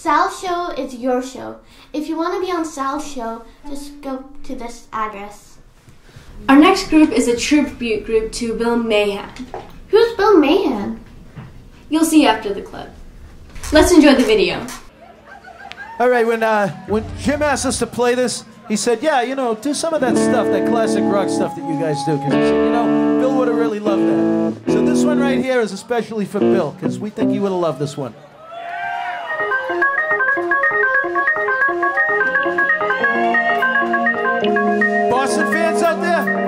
Sal's show is your show. If you want to be on Sal's show, just go to this address. Our next group is a tribute group to Bill Mahan. Who's Bill Mahan? You'll see after the clip. Let's enjoy the video. All right, when Jim asked us to play this, he said, yeah, you know, do some of that stuff, that classic rock stuff that you guys do. Because he said, you know, Bill would have really loved that. So this one right here is especially for Bill, because we think he would have loved this one. Boston fans out there?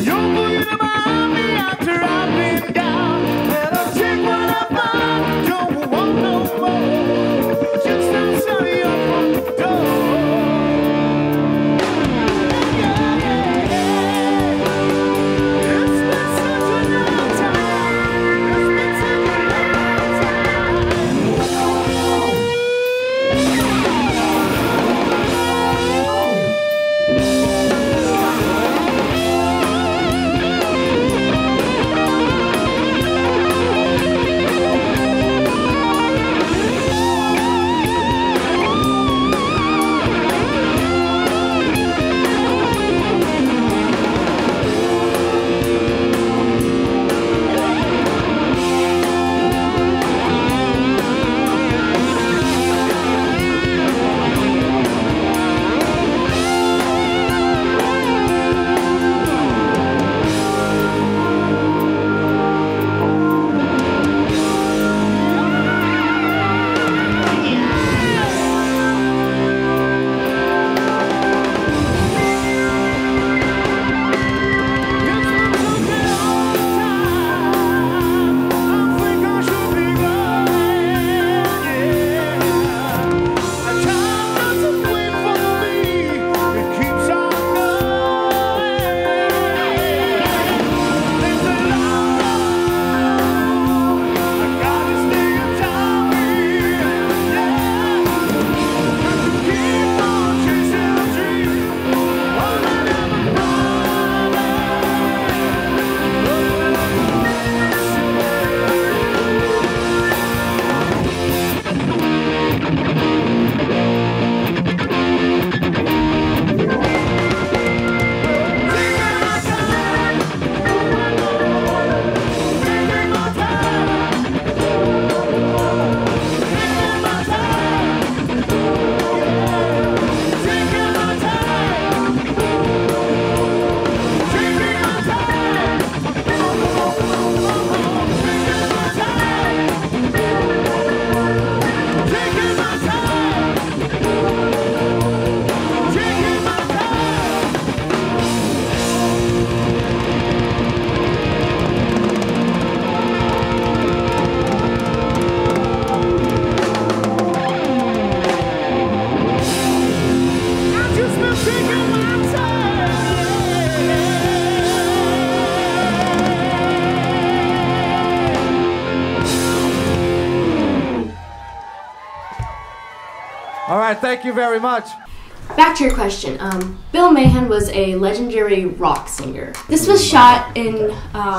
All right, thank you very much. Back to your question. Bill Mahan was a legendary rock singer. This was shot in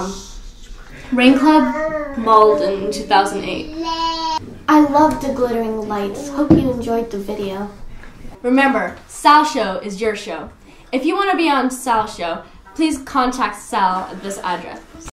Rain Club, Malden in 2008. I love the glittering lights. Hope you enjoyed the video. Remember, Sal Show is your show. If you want to be on Sal Show, please contact Sal at this address.